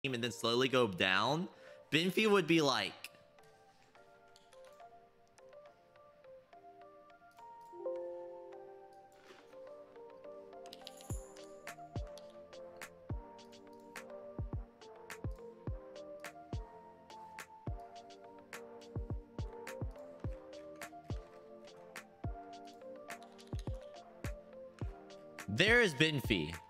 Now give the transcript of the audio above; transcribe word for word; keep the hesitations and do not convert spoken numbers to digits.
and then slowly go down, Binfi would be like... There is Binfi.